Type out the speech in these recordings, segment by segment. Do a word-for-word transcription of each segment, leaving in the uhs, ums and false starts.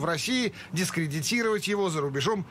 в России, дискредитировать его за рубежом.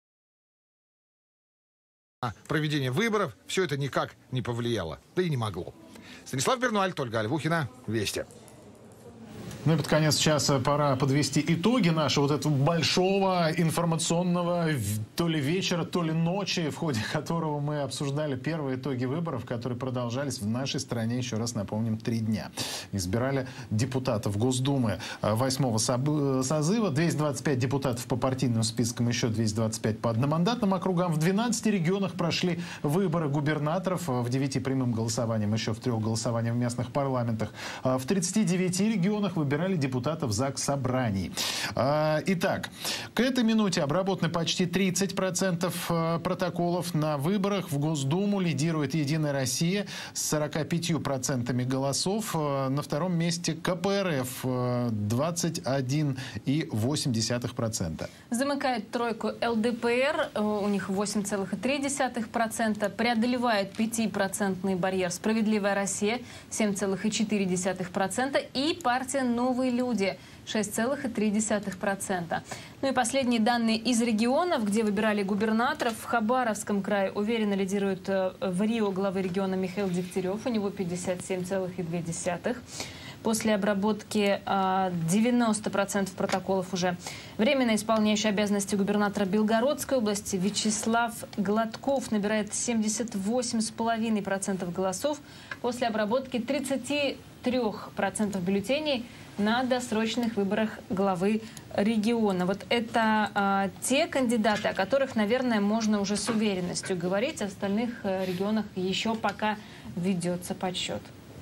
Проведение выборов все это никак не повлияло, да и не могло. Станислав Бернуальд, Ольга Альвухина, Вести. Ну и под конец часа пора подвести итоги нашего вот этого большого информационного то ли вечера, то ли ночи, в ходе которого мы обсуждали первые итоги выборов, которые продолжались в нашей стране, еще раз напомним, три дня. Избирали депутатов Госдумы восьмого созыва, двести двадцать пять депутатов по партийным спискам, еще двести двадцать пять по одномандатным округам. В двенадцати регионах прошли выборы губернаторов, в девяти прямым голосованием, еще в трех голосованиях в местных парламентах. В тридцати девяти регионах выбирали Выбирали депутатов Заксобраний. Итак, к этой минуте обработаны почти тридцать процентов протоколов на выборах. В Госдуму лидирует «Единая Россия» с сороками пятью процентами голосов. На втором месте ка пэ эр эф двадцать один и восемь десятых процента. Замыкает тройку эл дэ пэ эр, у них восемь целых три десятых процента. Преодолевает пятипроцентный барьер «Справедливая Россия» семь целых четыре десятых процента. И партия «Новые люди» шесть целых три десятых процента. Ну и последние данные из регионов, где выбирали губернаторов. В Хабаровском крае уверенно лидирует в Рио главы региона Михаил Дегтярев. У него пятьдесят семь целых две десятых процента. После обработки девяноста процентов протоколов уже. Временно исполняющий обязанности губернатора Белгородской области Вячеслав Гладков набирает семьдесят восемь целых пять десятых процента голосов после обработки тридцати трёх процентов бюллетеней на досрочных выборах главы региона. Вот это а, те кандидаты, о которых, наверное, можно уже с уверенностью говорить. В остальных регионах еще пока ведется подсчет.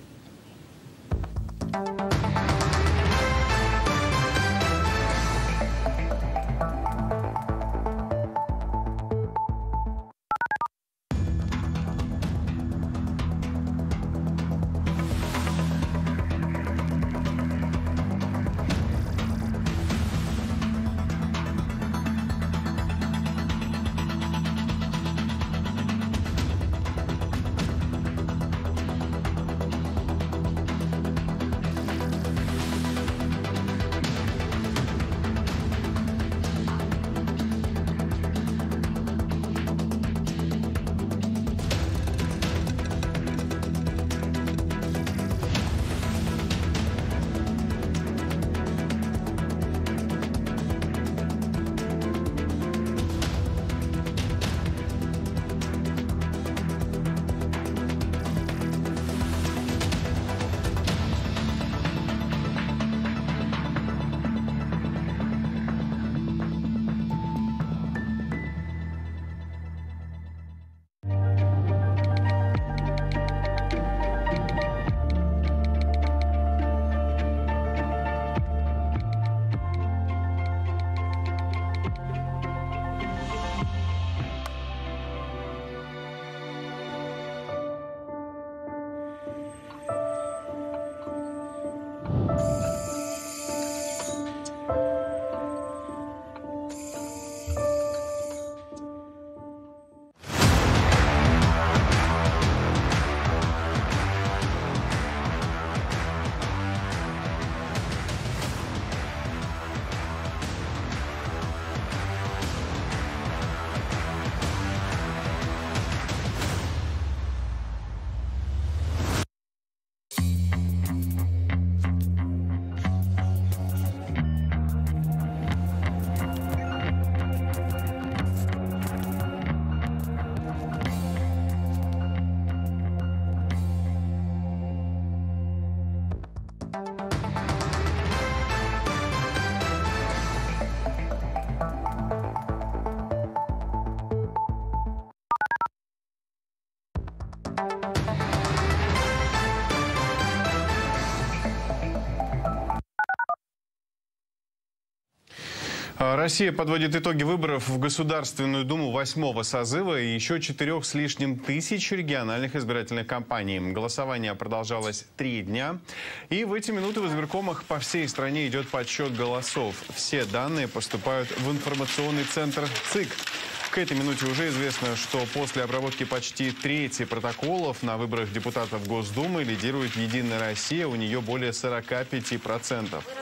Россия подводит итоги выборов в Государственную Думу восьмого созыва и еще четырех с лишним тысяч региональных избирательных кампаний. Голосование продолжалось три дня. И в эти минуты в избиркомах по всей стране идет подсчет голосов. Все данные поступают в информационный центр ЦИК. К этой минуте уже известно, что после обработки почти трети протоколов на выборах депутатов Госдумы лидирует «Единая Россия», у нее более сорока пяти процентов.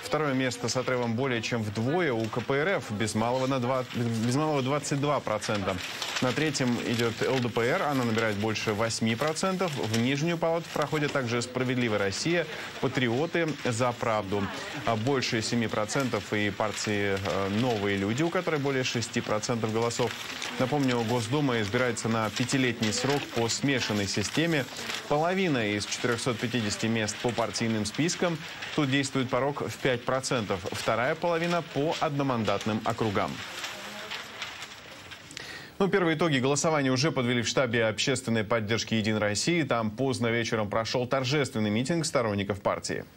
Второе место с отрывом более чем вдвое у ка пэ эр эф, без малого, на два, без малого двадцать два процента. На третьем идет эл дэ пэ эр, она набирает больше восьми процентов. В нижнюю палату проходят также «Справедливая Россия», «Патриоты», «За правду». Больше семи процентов и партии «Новые люди», у которой более шести процентов голосов. Напомню, Госдума избирается на пятилетний срок по смешанной системе. Половина из четырёхсот пятидесяти мест по партийным спискам. Тут действует порог в пять процентов. Вторая половина по одномандатным округам. Ну, первые итоги голосования уже подвели в штабе общественной поддержки «Единой России». Там поздно вечером прошел торжественный митинг сторонников партии.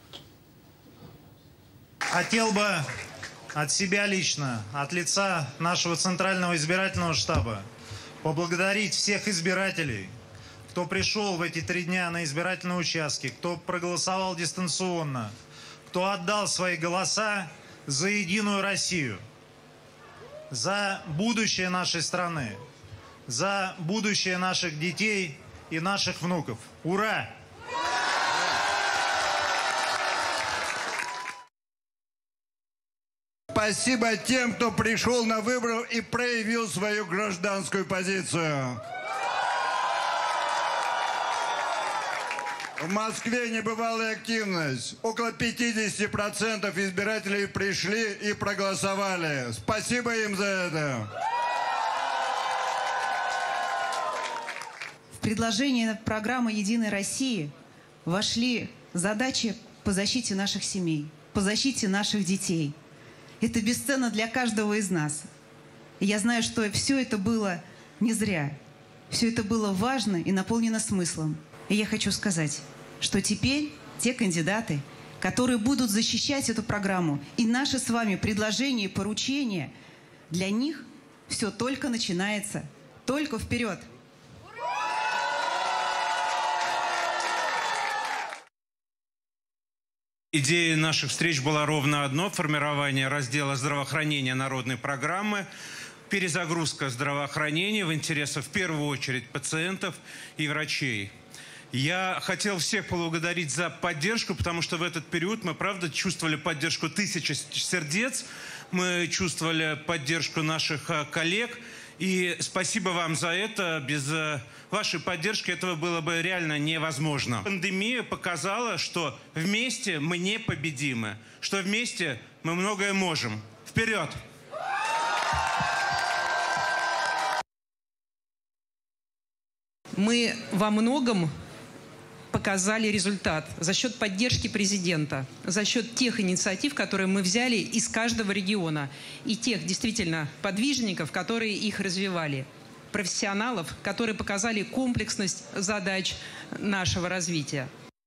Хотел бы от себя лично, от лица нашего Центрального избирательного штаба поблагодарить всех избирателей, кто пришел в эти три дня на избирательные участки, кто проголосовал дистанционно, кто отдал свои голоса за Единую Россию, за будущее нашей страны, за будущее наших детей и наших внуков. Ура! Спасибо тем, кто пришел на выборы и проявил свою гражданскую позицию. В Москве небывалая активность. Около пятидесяти процентов избирателей пришли и проголосовали. Спасибо им за это. В предложение программы «Единой России» вошли задачи по защите наших семей, по защите наших детей. Это бесценно для каждого из нас. И я знаю, что все это было не зря. Все это было важно и наполнено смыслом. И я хочу сказать, что теперь те кандидаты, которые будут защищать эту программу, и наши с вами предложения и поручения, для них все только начинается. Только вперед! Идея наших встреч была ровно одно – формирование раздела здравоохранения народной программы, перезагрузка здравоохранения в интересах в первую очередь пациентов и врачей. Я хотел всех поблагодарить за поддержку, потому что в этот период мы, правда, чувствовали поддержку тысячи сердец, мы чувствовали поддержку наших коллег. И спасибо вам за это. Без вашей поддержки этого было бы реально невозможно. Пандемия показала, что вместе мы непобедимы, что вместе мы многое можем. Вперед! Мы во многом показали результат за счет поддержки президента, за счет тех инициатив, которые мы взяли из каждого региона, и тех действительно подвижников, которые их развивали, профессионалов, которые показали комплексность задач нашего развития.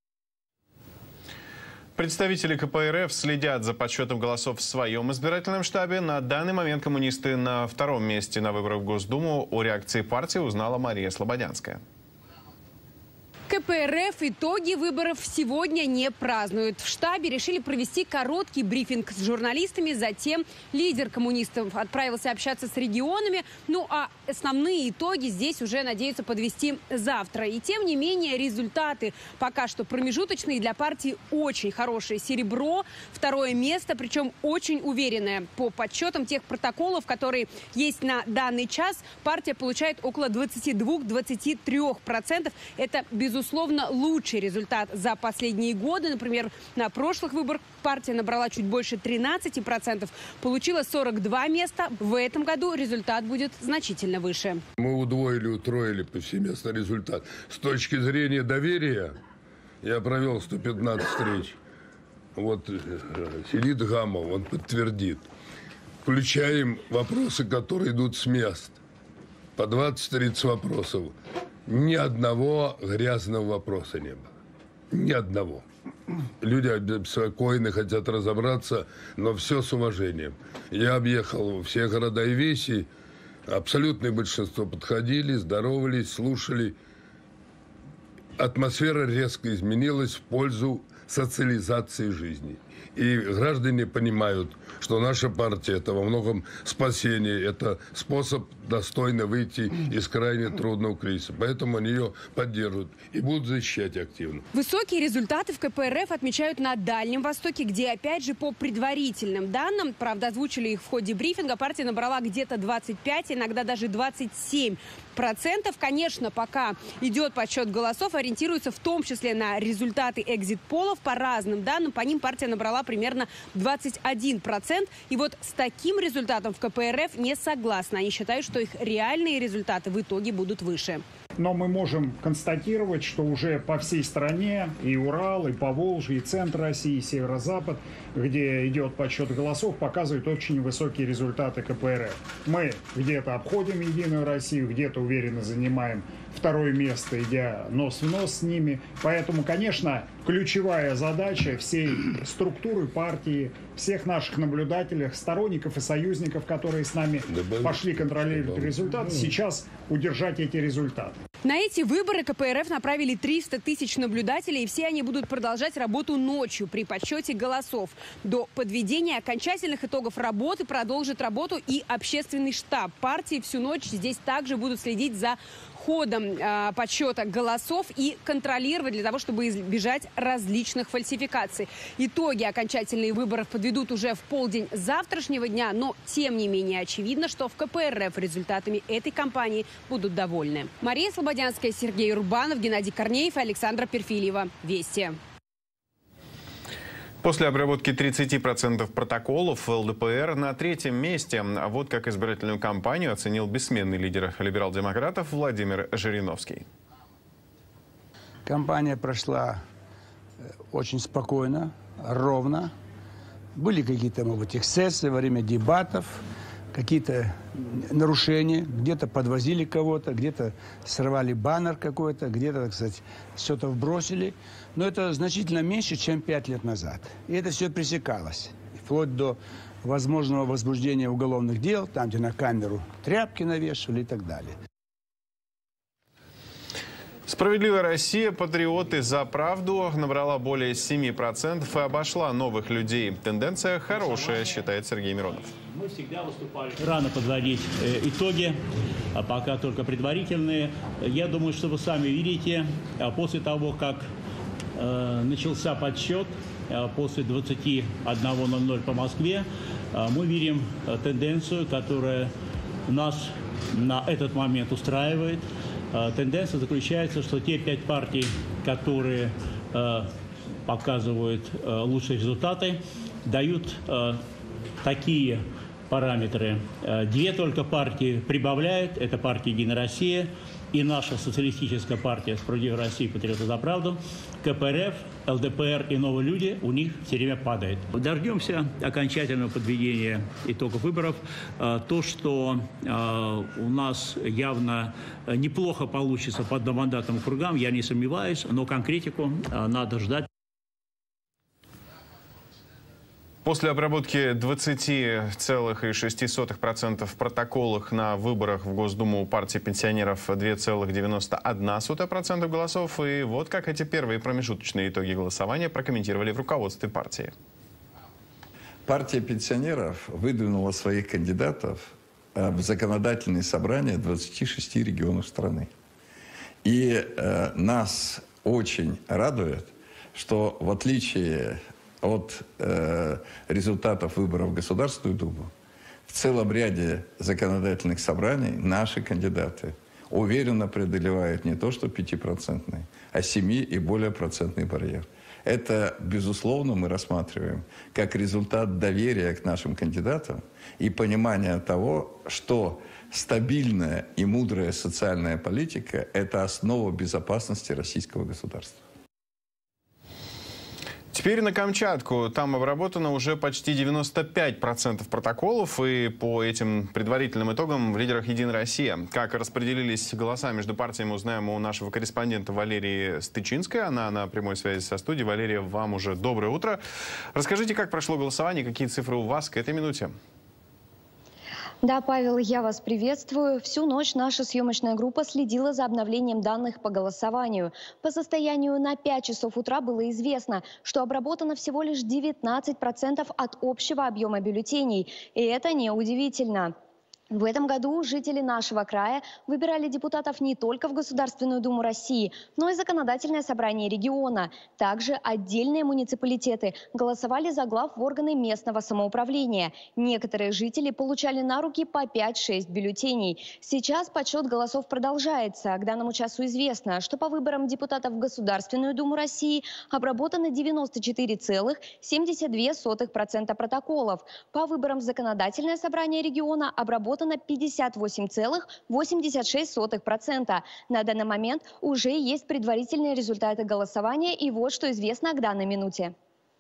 Представители ка пэ эр эф следят за подсчетом голосов в своем избирательном штабе. На данный момент коммунисты на втором месте на выборах в Госдуму. О реакции партии узнала Мария Слободянская. ка пэ эр эф итоги выборов сегодня не празднуют. В штабе решили провести короткий брифинг с журналистами. Затем лидер коммунистов отправился общаться с регионами. Ну а основные итоги здесь уже надеются подвести завтра. И тем не менее результаты пока что промежуточные, для партии очень хорошие. Серебро, второе место, причем очень уверенное. По подсчетам тех протоколов, которые есть на данный час, партия получает около двадцати двух — двадцати трёх процентов. Это, безусловно, Безусловно, лучший результат за последние годы. Например, на прошлых выборах партия набрала чуть больше тринадцати процентов, получила сорок два места. В этом году результат будет значительно выше. Мы удвоили, утроили повсеместно результат. С точки зрения доверия я провел сто пятнадцать встреч. Вот Селит Гамов, он подтвердит. Включаем вопросы, которые идут с мест. По двадцать-тридцать вопросов. Ни одного грязного вопроса не было. Ни одного. Люди обеспокоены, хотят разобраться, но все с уважением. Я объехал все города и веси. Абсолютное большинство подходили, здоровались, слушали. Атмосфера резко изменилась в пользу социализации жизни. И граждане понимают, что наша партия – это во многом спасение, это способ достойно выйти из крайне трудного кризиса. Поэтому они ее поддерживают и будут защищать активно. Высокие результаты в ка пэ эр эф отмечают на Дальнем Востоке, где, опять же, по предварительным данным, правда, озвучили их в ходе брифинга, партия набрала где-то двадцать пять, иногда даже двадцать семь процентов. Конечно, пока идет подсчет голосов, ориентируется в том числе на результаты экзит-полов. По разным данным, по ним партия набрала примерно двадцать один процент. И вот с таким результатом в ка пэ эр эф не согласны. Они считают, что их реальные результаты в итоге будут выше. Но мы можем констатировать, что уже по всей стране, и Урал, и Поволжье, и центр России, и северо-запад, где идет подсчет голосов, показывают очень высокие результаты ка пэ эр эф. Мы где-то обходим Единую Россию, где-то уверенно занимаем второе место, идя нос в нос с ними. Поэтому, конечно, ключевая задача всей структуры партии, всех наших наблюдателей, сторонников и союзников, которые с нами пошли контролировать результаты, сейчас удержать эти результаты. На эти выборы ка пэ эр эф направили триста тысяч наблюдателей, и все они будут продолжать работу ночью при подсчете голосов. До подведения окончательных итогов работы продолжит работу и общественный штаб партии. Всю ночь здесь также будут следить за ходом э, подсчета голосов и контролировать для того, чтобы избежать различных фальсификаций. Итоги окончательных выборов подведут уже в полдень завтрашнего дня, но тем не менее очевидно, что в ка пэ эр эф результатами этой кампании будут довольны. Мария Слободянская, Сергей Урбанов, Геннадий Корнеев и Александра Перфильева. Вести. После обработки тридцати процентов протоколов эл дэ пэ эр на третьем месте. А вот как избирательную кампанию оценил бессменный лидер либерал-демократов Владимир Жириновский. Кампания прошла очень спокойно, ровно. Были какие-то, может быть, эксцессы во время дебатов, какие-то нарушения. Где-то подвозили кого-то, где-то сорвали баннер какой-то, где-то, так сказать, что-то вбросили. Но это значительно меньше, чем пять лет назад. И это все пресекалось. Вплоть до возможного возбуждения уголовных дел, там, где на камеру тряпки навешивали и так далее. «Справедливая Россия. Патриоты за правду» набрала более семи процентов и обошла новых людей. Тенденция хорошая, считает Сергей Миронов. Мы всегда выступали. Рано подводить э, итоги, а пока только предварительные. Я думаю, что вы сами видите, после того, как э, начался подсчет, э, после двадцати одного ноль ноль по Москве, э, мы видим э, тенденцию, которая нас на этот момент устраивает. Тенденция заключается, что те пять партий, которые э, показывают э, лучшие результаты, дают э, такие параметры. Две только партии прибавляют. Это партия «Единая Россия» и наша социалистическая партия «Справедливая Россия. Патриоты за правду». ка пэ эр эф, эл дэ пэ эр и новые люди у них все время падает. Дождемся окончательного подведения итогов выборов. То, что у нас явно неплохо получится по одномандатным округам, я не сомневаюсь, но конкретику надо ждать. После обработки двадцати целых шести сотых процента в протоколах на выборах в Госдуму у партии пенсионеров две целых девяносто одна сотая процента голосов. И вот как эти первые промежуточные итоги голосования прокомментировали в руководстве партии. Партия пенсионеров выдвинула своих кандидатов в законодательные собрания двадцати шести регионов страны. И э, нас очень радует, что в отличие от э, результатов выборов в Государственную Думу, в целом ряде законодательных собраний наши кандидаты уверенно преодолевают не то что пятипроцентный, а семи и более процентный барьер. Это, безусловно, мы рассматриваем как результат доверия к нашим кандидатам и понимания того, что стабильная и мудрая социальная политика – это основа безопасности российского государства. Теперь на Камчатку. Там обработано уже почти девяносто пять процентов протоколов. И по этим предварительным итогам в лидерах «Единая Россия». Как распределились голоса между партиями, узнаем у нашего корреспондента Валерии Стычинской. Она на прямой связи со студией. Валерия, вам уже доброе утро. Расскажите, как прошло голосование, какие цифры у вас к этой минуте? Да, Павел, я вас приветствую. Всю ночь наша съемочная группа следила за обновлением данных по голосованию. По состоянию на пять часов утра было известно, что обработано всего лишь девятнадцать процентов от общего объема бюллетеней. И это неудивительно. В этом году жители нашего края выбирали депутатов не только в Государственную Думу России, но и Законодательное собрание региона. Также отдельные муниципалитеты голосовали за глав в органы местного самоуправления. Некоторые жители получали на руки по пять-шесть бюллетеней. Сейчас подсчет голосов продолжается. К данному часу известно, что по выборам депутатов в Государственную Думу России обработано девяносто четыре целых семьдесят две сотых процента протоколов. По выборам в Законодательное собрание региона обработано на пятьдесят восемь целых восемьдесят шесть сотых процента. На данный момент уже есть предварительные результаты голосования, и вот что известно к данной минуте.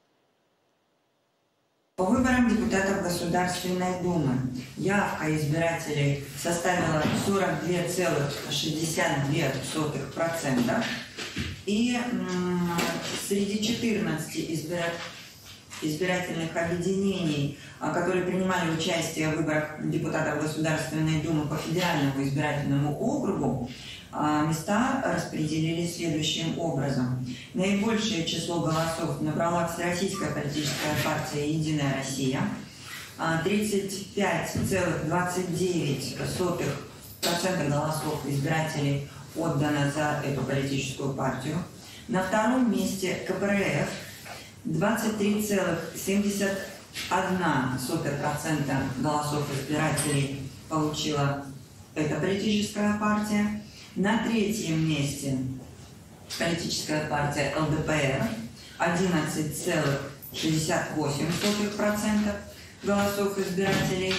По выборам депутатов Государственной Думы явка избирателей составила сорок две целых шестьдесят две сотых процента. И среди четырнадцати избирателей избирательных объединений, которые принимали участие в выборах депутатов Государственной Думы по федеральному избирательному округу, места распределились следующим образом. Наибольшее число голосов набрала Всероссийская политическая партия «Единая Россия». тридцать пять целых двадцать девять сотых процента голосов избирателей отдано за эту политическую партию. На втором месте ка пэ эр эф. двадцать три целых семьдесят одна сотая процента голосов избирателей получила эта политическая партия. На третьем месте политическая партия эл дэ пэ эр. одиннадцать целых шестьдесят восемь сотых процента голосов избирателей.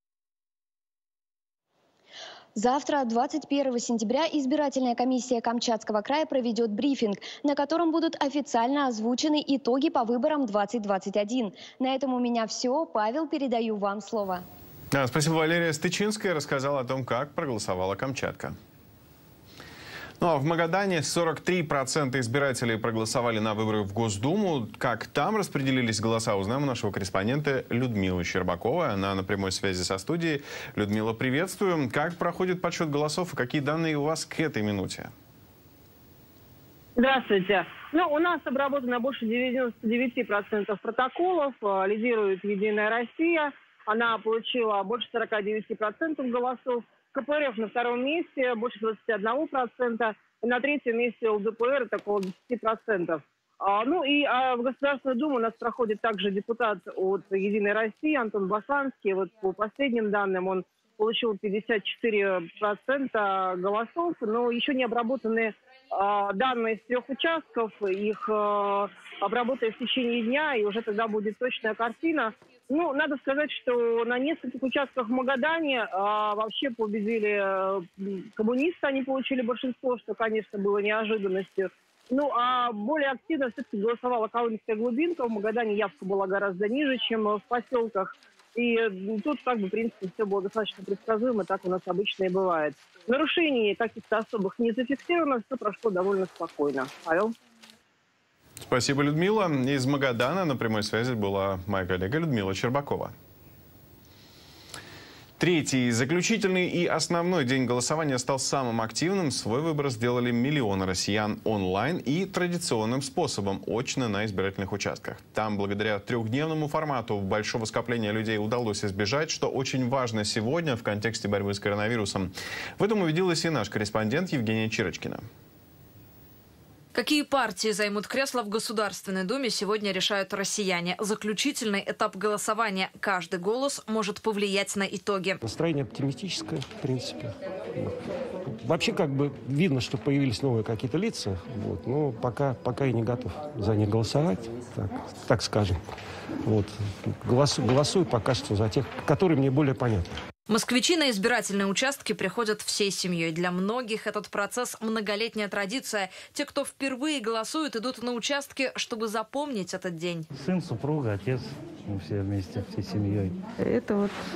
Завтра, двадцать первого сентября, избирательная комиссия Камчатского края проведет брифинг, на котором будут официально озвучены итоги по выборам двадцать двадцать один. На этом у меня все. Павел, передаю вам слово. А, спасибо. Валерия Стычинская рассказала о том, как проголосовала Камчатка. Ну а в Магадане сорок три процента избирателей проголосовали на выборах в Госдуму. Как там распределились голоса, узнаем у нашего корреспондента Людмилы Щербаковой. Она на прямой связи со студией. Людмила, приветствую. Как проходит подсчет голосов и какие данные у вас к этой минуте? Здравствуйте. Ну, у нас обработано больше девяноста девяти процентов протоколов. Лидирует «Единая Россия». Она получила больше сорока девяти процентов голосов. ка пэ эр эф на втором месте больше двадцати одного процента, и на третьем месте эл дэ пэ эр это около десяти процентов. А, ну и а в Государственную Думу у нас проходит также депутат от «Единой России» Антон Басанский. Вот по последним данным он получил пятьдесят четыре процента голосов, но еще не обработаны а, данные из трех участков. Их а, обработают в течение дня, и уже тогда будет точная картина. Ну, надо сказать, что на нескольких участках в Магадане а, вообще победили а, коммунисты, они получили большинство, что, конечно, было неожиданностью. Ну, а более активно все-таки голосовала Калмыцкая глубинка. В Магадане явка была гораздо ниже, чем в поселках. И тут, как бы, в принципе, все было достаточно предсказуемо, так у нас обычно и бывает. Нарушений каких-то особых не зафиксировано, все прошло довольно спокойно. Павел? Спасибо, Людмила. Из Магадана на прямой связи была моя коллега Людмила Щербакова. Третий, заключительный и основной день голосования стал самым активным. Свой выбор сделали миллионы россиян онлайн и традиционным способом, очно на избирательных участках. Там, благодаря трехдневному формату, большого скопления людей удалось избежать, что очень важно сегодня в контексте борьбы с коронавирусом. В этом убедилась и наш корреспондент Евгения Чирочкина. Какие партии займут кресла в Государственной Думе, сегодня решают россияне. Заключительный этап голосования. Каждый голос может повлиять на итоги. Настроение оптимистическое, в принципе. Вообще, как бы, видно, что появились новые какие-то лица. Вот, но пока, пока я не готов за них голосовать, так, так скажем. Вот. Голосую, голосую пока что за тех, которые мне более понятны. Москвичи на избирательные участки приходят всей семьей. Для многих этот процесс – многолетняя традиция. Те, кто впервые голосуют, идут на участки, чтобы запомнить этот день. Сын, супруга, отец, мы все вместе, всей семьей. Это вот